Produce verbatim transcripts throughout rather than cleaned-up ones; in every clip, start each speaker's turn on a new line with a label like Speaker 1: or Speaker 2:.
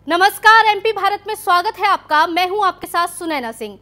Speaker 1: नमस्कार, एमपी भारत में स्वागत है आपका। मैं हूं आपके साथ सुनैना सिंह।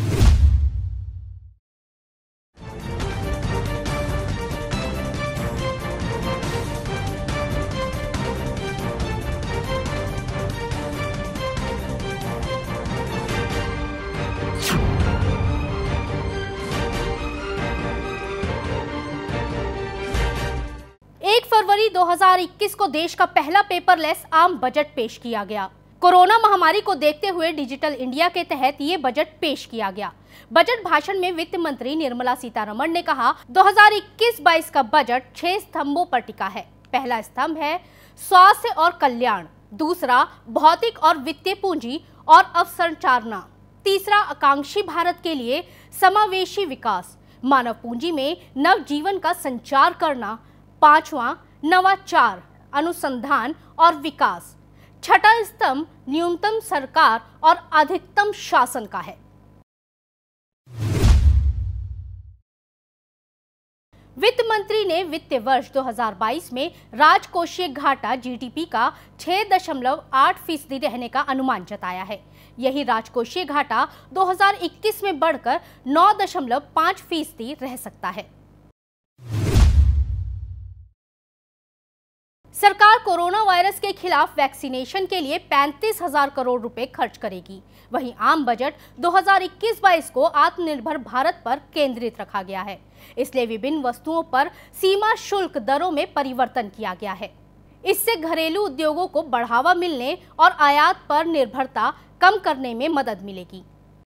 Speaker 1: एक फरवरी दो हज़ार इक्कीस को देश का पहला पेपरलेस आम बजट पेश किया गया। कोरोना महामारी को देखते हुए डिजिटल इंडिया के तहत ये बजट पेश किया गया। बजट भाषण में वित्त मंत्री निर्मला सीतारमण ने कहा, दो हज़ार इक्कीस बाईस का बजट छह स्तंभों पर टिका है। पहला स्तंभ है स्वास्थ्य और कल्याण, दूसरा भौतिक और वित्तीय पूंजी और अवसंरचना, तीसरा आकांक्षी भारत के लिए समावेशी विकास, मानव पूंजी में नव जीवन का संचार करना, पांचवा नवाचार, अनुसंधान और विकास, छठा स्तंभ न्यूनतम सरकार और अधिकतम शासन का है। वित्त मंत्री ने वित्तीय वर्ष दो हज़ार बाईस में राजकोषीय घाटा जीडीपी का छह दशमलव आठ फीसदी रहने का अनुमान जताया है। यही राजकोषीय घाटा दो हज़ार इक्कीस में बढ़कर नौ दशमलव पाँच फीसदी रह सकता है। सरकार कोरोना वायरस के खिलाफ वैक्सीनेशन के लिए पैंतीस हजार करोड़ रुपए खर्च करेगी। वहीं आम बजट दो हज़ार इक्कीस बाईस को आत्मनिर्भर भारत पर केंद्रित रखा गया है। इसलिए विभिन्न वस्तुओं पर सीमा शुल्क दरों में परिवर्तन किया गया है। इससे घरेलू उद्योगों को बढ़ावा मिलने और आयात पर निर्भरता कम करने में मदद मिलेगी।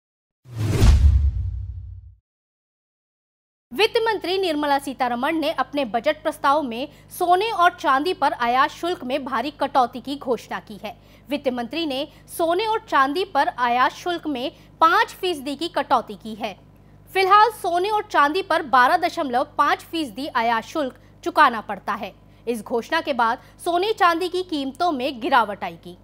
Speaker 1: वित्त मंत्री निर्मला सीतारमण ने अपने बजट प्रस्ताव में सोने और चांदी पर आयात शुल्क में भारी कटौती की घोषणा की है। वित्त मंत्री ने सोने और चांदी पर आयात शुल्क में पाँच फीसदी की कटौती की है। फिलहाल सोने और चांदी पर बारह दशमलव पाँच फीसदी आयात शुल्क चुकाना पड़ता है। इस घोषणा के बाद सोने चांदी की कीमतों में गिरावट आएगी।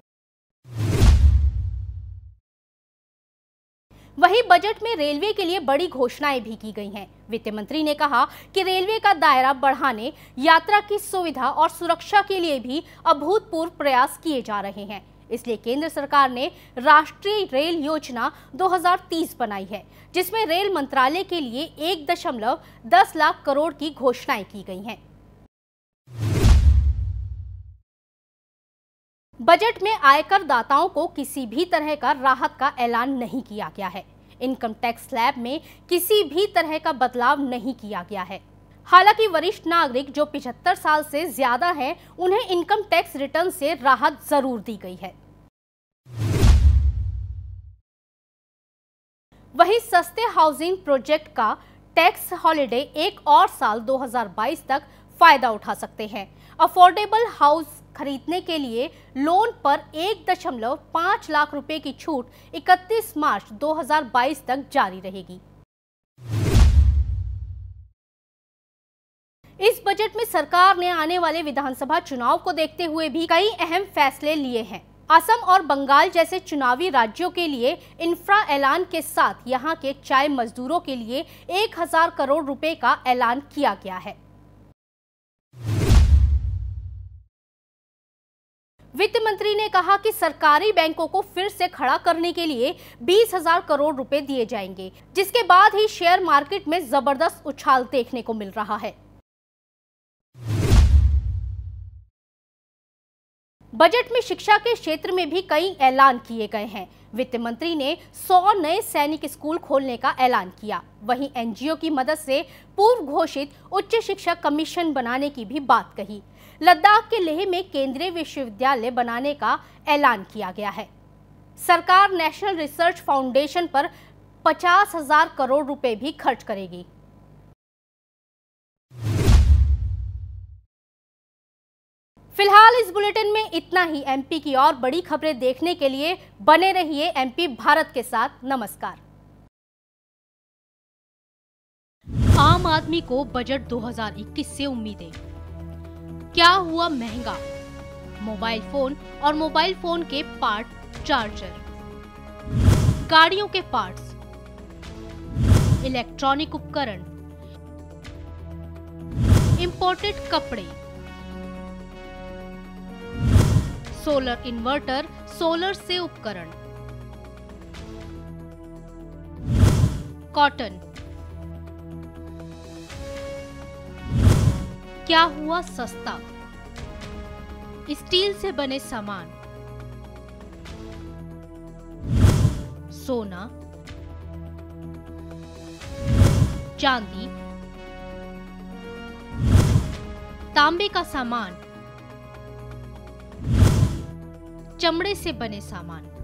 Speaker 1: वहीं बजट में रेलवे के लिए बड़ी घोषणाएं भी की गई हैं। वित्त मंत्री ने कहा कि रेलवे का दायरा बढ़ाने, यात्रा की सुविधा और सुरक्षा के लिए भी अभूतपूर्व प्रयास किए जा रहे हैं। इसलिए केंद्र सरकार ने राष्ट्रीय रेल योजना दो हज़ार तीस बनाई है, जिसमें रेल मंत्रालय के लिए एक दशमलव दस लाख करोड़ की घोषणाएं की गई हैं। बजट में आयकर दाताओं को किसी भी तरह का राहत का ऐलान नहीं किया गया है। इनकम टैक्स स्लैब में किसी भी तरह का बदलाव नहीं किया गया है। हालांकि वरिष्ठ नागरिक जो पचहत्तर साल से ज्यादा हैं, उन्हें इनकम टैक्स रिटर्न से राहत जरूर दी गई है। वहीं सस्ते हाउसिंग प्रोजेक्ट का टैक्स हॉलिडे एक और साल दो हज़ार बाईस तक फायदा उठा सकते हैं। अफोर्डेबल हाउस खरीदने के लिए लोन पर एक दशमलव पाँच लाख रुपए की छूट इकतीस मार्च दो हज़ार बाईस तक जारी रहेगी। इस बजट में सरकार ने आने वाले विधानसभा चुनाव को देखते हुए भी कई अहम फैसले लिए हैं। असम और बंगाल जैसे चुनावी राज्यों के लिए इंफ्रा ऐलान के साथ यहां के चाय मजदूरों के लिए एक हजार करोड़ रुपए का ऐलान किया गया है। वित्त मंत्री ने कहा कि सरकारी बैंकों को फिर से खड़ा करने के लिए बीस हजार करोड़ रुपए दिए जाएंगे, जिसके बाद ही शेयर मार्केट में जबरदस्त उछाल देखने को मिल रहा है। बजट में शिक्षा के क्षेत्र में भी कई ऐलान किए गए हैं। वित्त मंत्री ने सौ नए सैनिक स्कूल खोलने का ऐलान किया। वहीं एनजीओ की मदद से पूर्व घोषित उच्च शिक्षा कमीशन बनाने की भी बात कही। लद्दाख के लेह में केंद्रीय विश्वविद्यालय बनाने का ऐलान किया गया है। सरकार नेशनल रिसर्च फाउंडेशन पर पचास हजार करोड़ रुपए भी खर्च करेगी। फिलहाल इस बुलेटिन में इतना ही। एमपी की और बड़ी खबरें देखने के लिए बने रहिए एमपी भारत के साथ। नमस्कार। आम आदमी को बजट दो हज़ार इक्कीस से उम्मीदें। क्या हुआ महंगा? मोबाइल फोन और मोबाइल फोन के पार्ट, चार्जर, गाड़ियों के पार्ट्स, इलेक्ट्रॉनिक उपकरण, इंपोर्टेड कपड़े, सोलर इन्वर्टर, सोलर से उपकरण। कॉटन। क्या हुआ सस्ता? स्टील से बने सामान। सोना, चांदी, तांबे का सामान, चमड़े से बने सामान।